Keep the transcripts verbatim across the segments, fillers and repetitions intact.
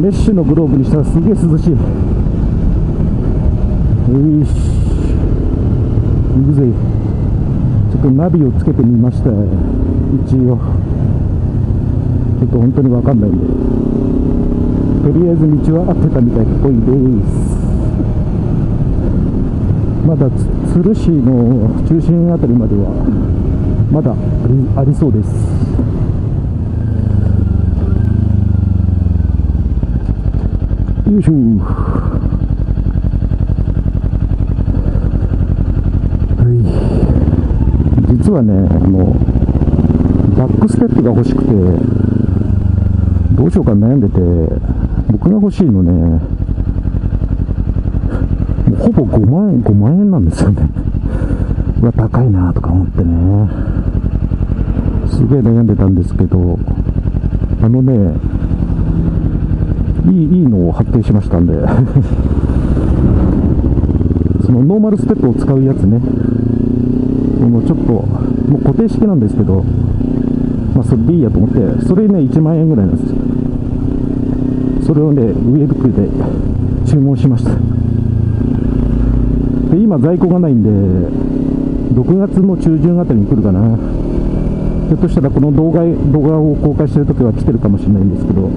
メッシュのグローブにしたらすげえ涼しい。よいし、行くぜ。ちょっとナビをつけてみました。一応ちょっと本当に分かんないんで、とりあえず道は合ってたみたいっぽいです。まだ鶴市の中心あたりまではまだあ り, ありそうです。よいしょ。はい、実はね、あのバックステップが欲しくてどうしようか悩んでて、僕が欲しいのね、もうほぼごまんえん、ごまんえんなんですよね。うわ、高いなとか思ってね、すげえ悩んでたんですけど、あのね、いい、いいのを発見しましたんでそのノーマルステップを使うやつね、そのちょっともう固定式なんですけど、まあそれでいいやと思って、それねいちまんえんぐらいなんですよ。それをねウェブクで注文しました。で今在庫がないんでろくがつの中旬あたりに来るかな。ひょっとしたらこの動画動画を公開してるときは来てるかもしれないんですけど、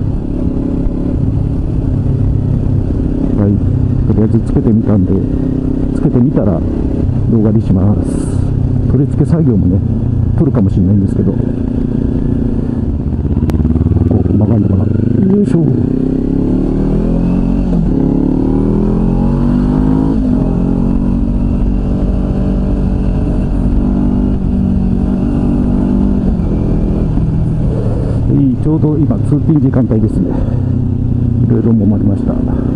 はい、とりあえずつけてみたんで、つけてみたら動画にします。取り付け作業もね撮るかもしれないんですけど、ここ曲がるのかな。よいしょ。ちょうど今通勤時間帯ですね。いろいろもまりました。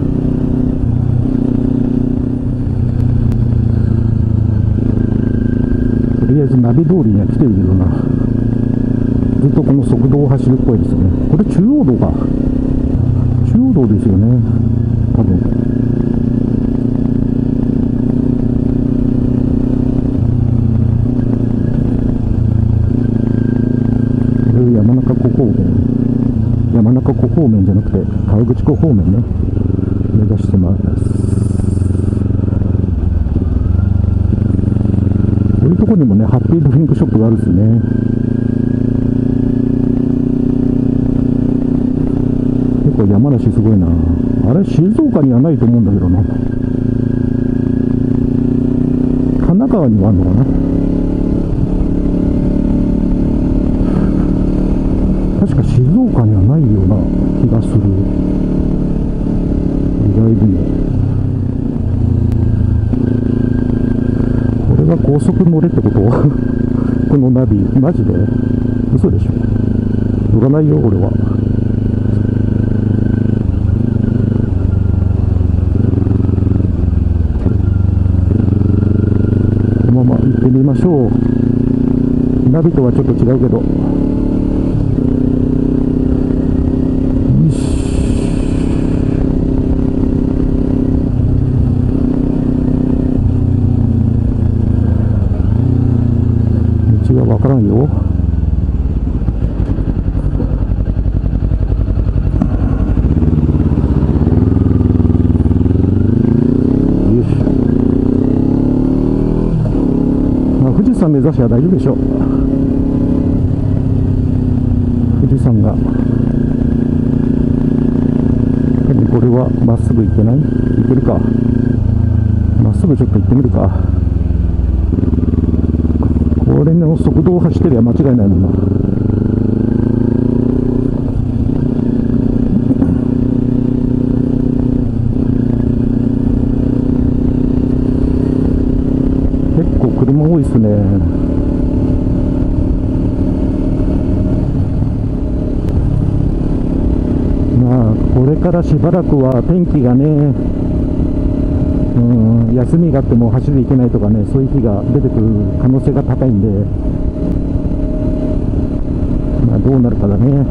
とりあえずナビ通りには来てるけどな、ずっとこの側道を走るっぽいですよね。これ中央道か、中央道ですよね多分。山中湖方面、山中湖方面じゃなくて川口湖方面ね、目指してます。こういうところにもねハッピードリンクショップがあるんですね。結構山梨すごいな。あれ静岡にはないと思うんだけどな。神奈川にはあるのかな。確か静岡にはないような気がする。意外にもこれが高速乗れってことこのナビマジで嘘でしょ。乗らないよ俺は。このまま行ってみましょう。ナビとはちょっと違うけど、わからんよ。よし、まあ、富士山目指しは大丈夫でしょう。富士山がこれはまっすぐ行けない？行けるか。まっすぐちょっと行ってみるか。これの速度を走ってりゃ間違いないもんな。結構車多いっすね。まあこれからしばらくは天気がね、うん、休みがあっても走り行けないとかね、そういう日が出てくる可能性が高いんで、まあどうなるかだね。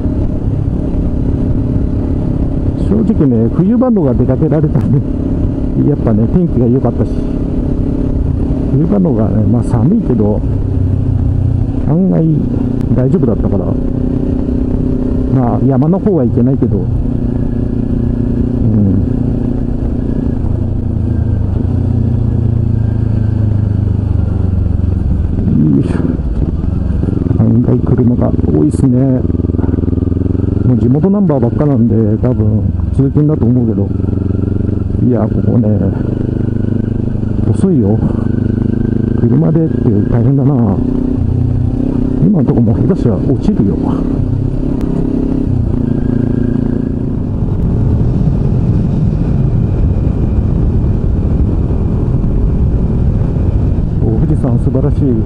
正直ね、冬場のが出かけられたんで、やっぱね天気が良かったし、冬場のがね、まあ寒いけど案外大丈夫だったから、まあ山の方は行けないけどが多いっすね。もう地元ナンバーばっかなんで多分通勤だと思うけど、いやここね遅いよ。車でって大変だな。今のとこもう下手したら落ちるよ。お、富士山素晴らしい。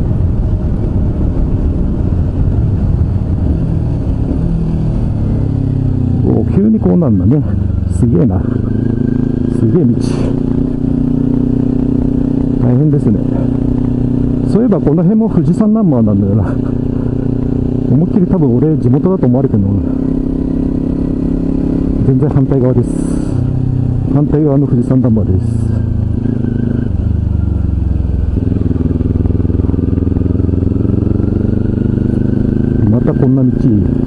お、急にこうなんだね。すげえな。すげえ道。大変ですね。そういえばこの辺も富士山ナンバーなんだよな。思いっきり多分俺地元だと思われてるの。全然反対側です。反対側の富士山ナンバーです。またこんな道。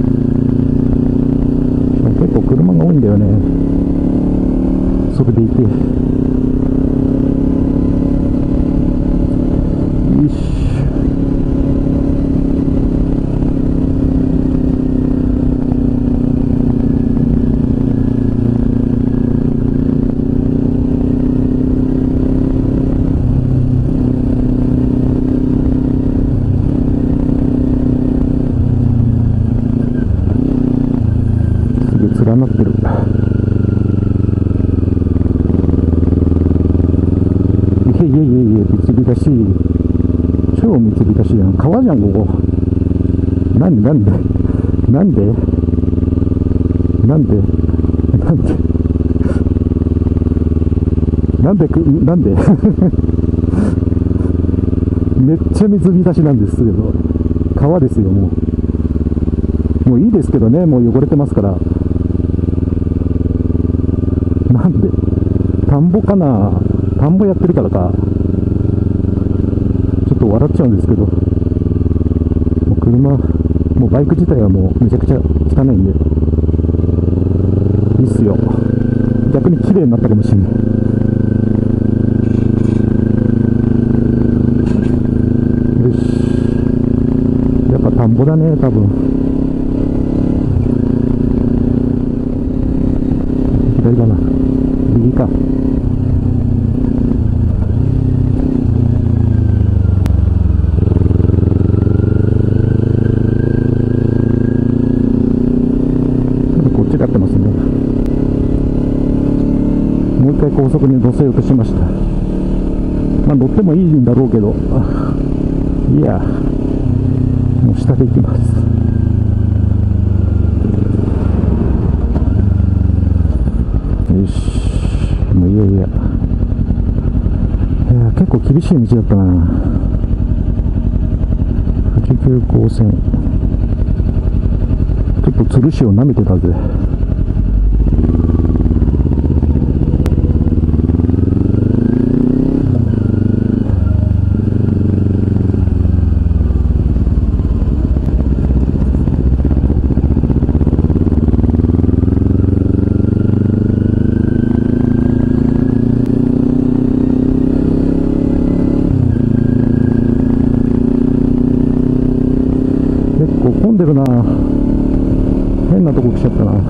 結構車が多いんだよね。それでいて。よし。すげえ連なってる。いやいやいやいや、三菱しい。超三菱しいやん。川じゃん、ここ。なんでなんでなんでなんでなんでなんでく、なんでめっちゃ水浸しなんですけど。川ですよ、もう。もういいですけどね、もう汚れてますから。なんで田んぼかな。田んぼやってるからか。ちょっと笑っちゃうんですけど、もう車、もうバイク自体はもうめちゃくちゃ汚いんで、いいっすよ。逆に綺麗になったかもしれない。よし。やっぱ田んぼだね、多分。左かな。右か。こっちでやってますね。もう一回高速に乗せようとしました。まあ乗ってもいいんだろうけど、いや、もう下で行きます。よし、もういやいや。いや、結構厳しい道だったな。富士急行線。ちょっと鶴市を舐めてたぜ。結構混んでるな。変なとこ来ちゃったな。ちょ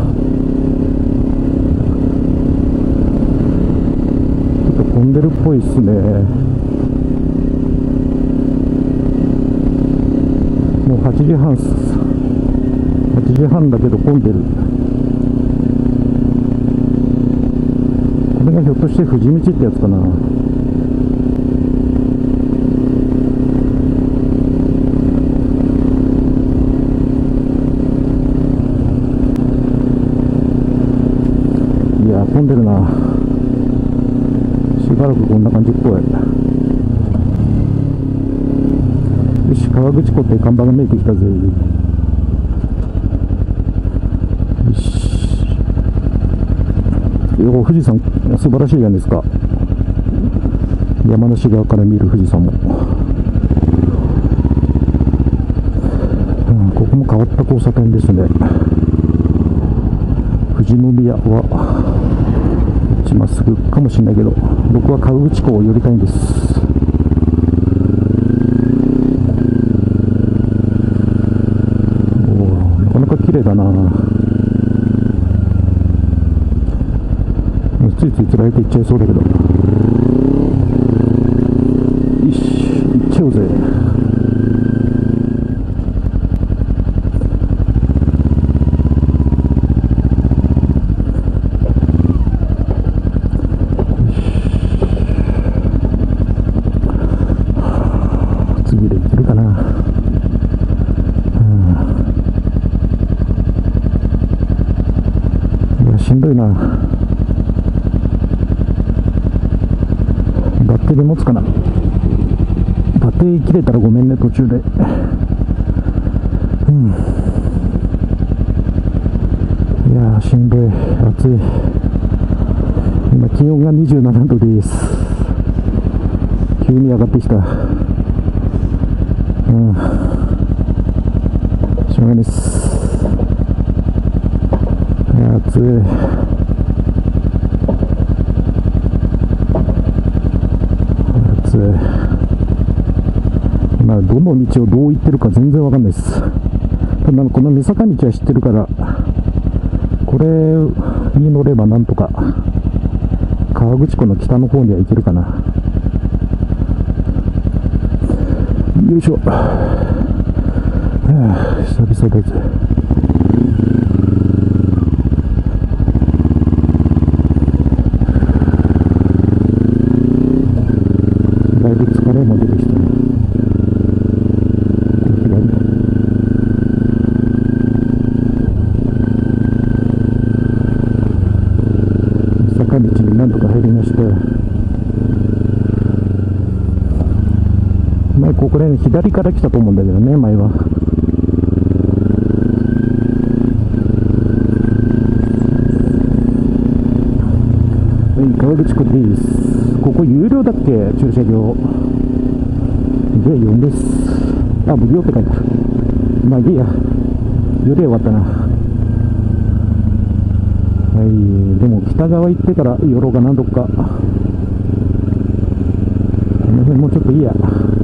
っと混んでるっぽいっすね。もうはちじはんっす。はちじはんだけど混んでる。これがひょっとして富士道ってやつかな。いや、混んでるな。しばらくこんな感じっぽい。よし、河口湖って看板が見えてきたぜ。よし。お、富士山素晴らしいじゃないですか。山梨側から見る富士山も、うん、ここも変わった交差点ですね。富士宮はこっちまっすぐかもしれないけど、僕は河口湖を寄りたいんです。 か綺麗だな。ついついつられていっちゃいそうだけど、よし行っちゃおうぜ。次で行けるかな。いやしんどいな。バッテリー持つかな。バッテリー切れたらごめんね、途中で。うん、いやーしんどい、暑い。今気温がにじゅうななどです。急に上がってきた。うん、しょうがないっす。いや暑い。まあ、どの道をどう行ってるか全然わかんないです。ただこの三坂道は知ってるから、これに乗ればなんとか河口湖の北の方には行けるかな。よいしょ。はあ、久々だぜ。だいぶ疲れも出てきたね。坂道に何とか入りました。前ここら辺左から来たと思うんだけどね、前は。はい、河口湖です。ここ有料だっけ、駐車場。じゃあよんです。あ、無料って書いてある。まあいいや。よりはよかったな。はい、でも北側行ってから寄ろうかな、どっか。この辺もちょっといいや。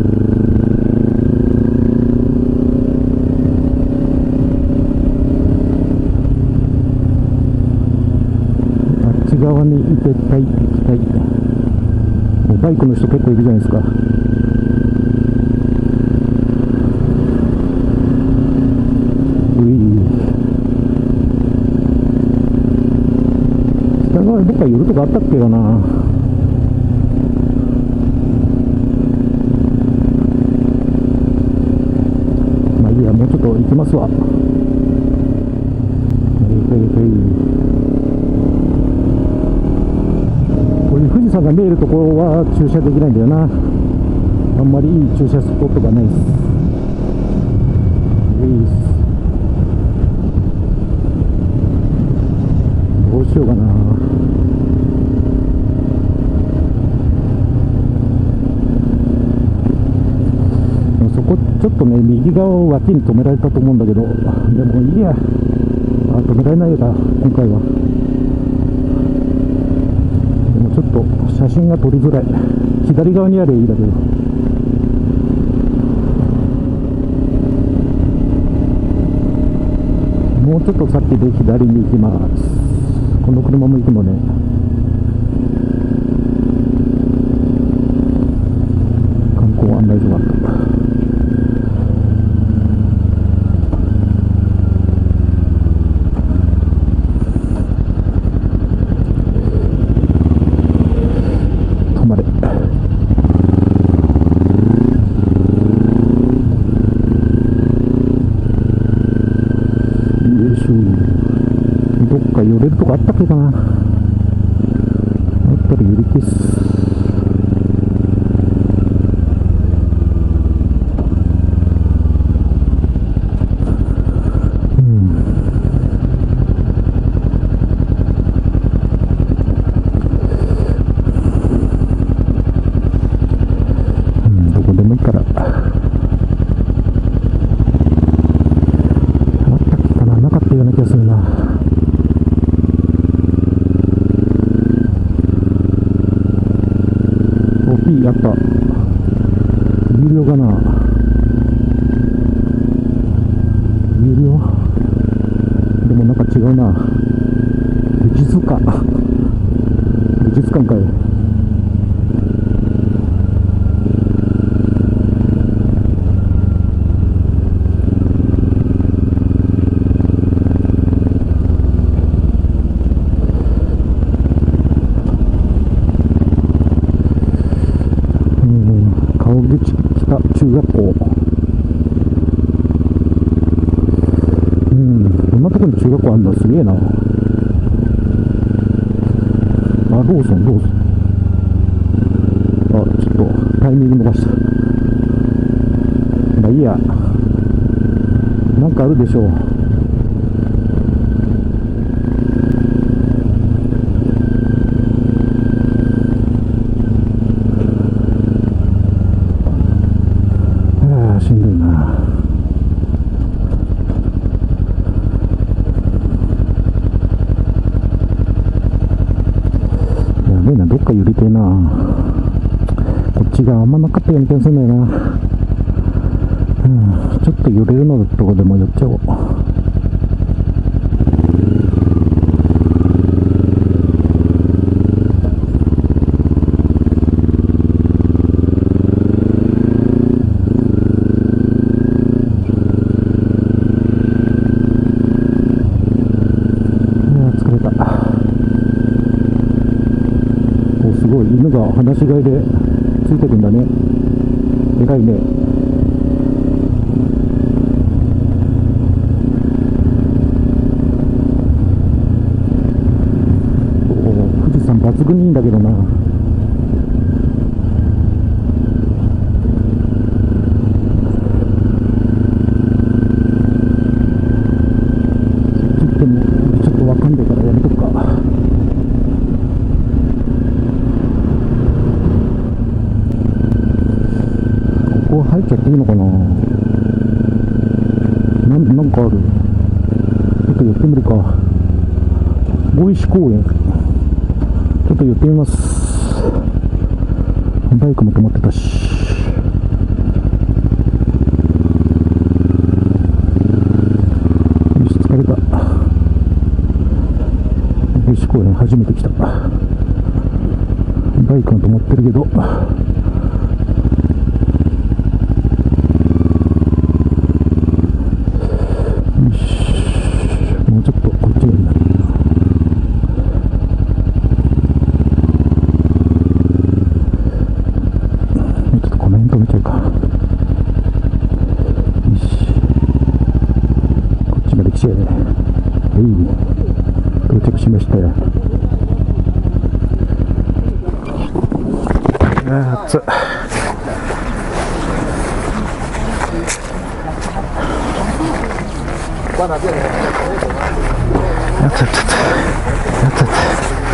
あっち側に行けたい、行きたい。もうバイクの人結構いるじゃないですか。北側どっか寄るとかあったっけかな。まあいいや、もうちょっと行きますわ。はいはいはい。こういう富士山が見えるところは駐車できないんだよな。あんまりいい駐車スポットがないです。どうしようかな。そこちょっとね、右側を脇に止められたと思うんだけど、でもいいや。あ、止められないよな、今回は。でもちょっと写真が撮りづらい。左側にあればいいだけど。もうちょっと先で左に行きます。この車も行くのね。観光案内所があった。止まれ。どっか寄れるとこあったっけかな。あったら寄り消す。うん、うん、どこでもいいから。あったっけかな。なかったような気がするな。やった。有料かな。有料。 違うな。美術館。美術館かい。川口北中学校。うん、こんなところに中学校あるんだ、すげえな。あ、ローソン、ローソン。あ、ちょっとタイミング逃した。まあいいや。なんかあるでしょう。しんどいな。やべえな、どっか揺れてえな。こっちがあんまなかったような気がするんだよな。うん、ちょっと揺れるのとこでも寄っちゃおう。すごい、犬が放し飼いでついてくんだね。偉いね。お、富士山抜群にいいんだけどな。そっち行ってもちょっとわかんないからやめとくか。ここ入っちゃっていいのかな。なん、なんかある。ちょっと寄ってみるか。大石公園。ちょっと寄ってみます。バイクも止まってたし。よし、疲れた。大石公園初めて来た。バイクが止まってるけど。もうちょっとこっちになる。ちょっとこの辺止めちゃうか。よし。こっちまで来ちゃうね。はい。到着しましたよ。あー、暑っ。やったやったやったやった。